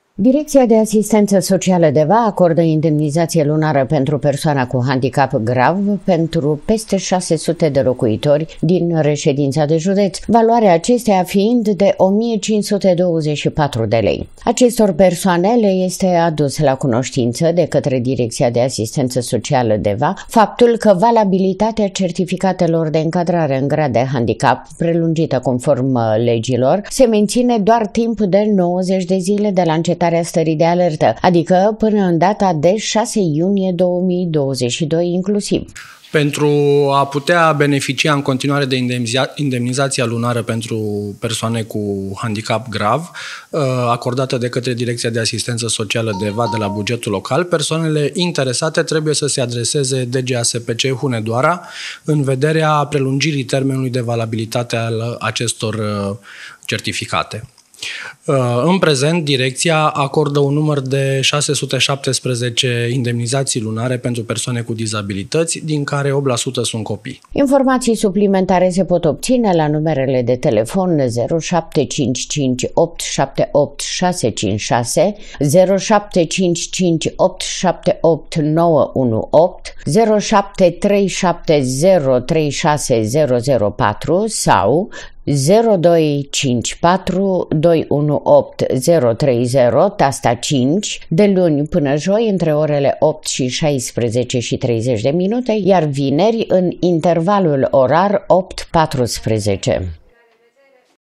Direcția de Asistență Socială DEVA acordă indemnizație lunară pentru persoana cu handicap grav pentru peste 600 de locuitori din reședința de județ, valoarea acesteia fiind de 1524 de lei. Acestor persoane le este adus la cunoștință de către Direcția de Asistență Socială DEVA faptul că valabilitatea certificatelor de încadrare în grad de handicap, prelungită conform legilor, se menține doar timp de 90 de zile de la încetarea stării de alertă, adică până în data de 6 iunie 2022 inclusiv. Pentru a putea beneficia în continuare de indemnizația lunară pentru persoane cu handicap grav, acordată de către Direcția de Asistență Socială DEVA de la bugetul local, persoanele interesate trebuie să se adreseze DGASPC Hunedoara în vederea prelungirii termenului de valabilitate al acestor certificate. În prezent, direcția acordă un număr de 617 indemnizații lunare pentru persoane cu dizabilități, din care 8% sunt copii. Informații suplimentare se pot obține la numerele de telefon 0755 878 656, 0755 878 918, 0737036004 sau 0254 218 030, tasta 5, de luni până joi între orele 8 și 16 și 30 de minute, iar vineri în intervalul orar 8-14.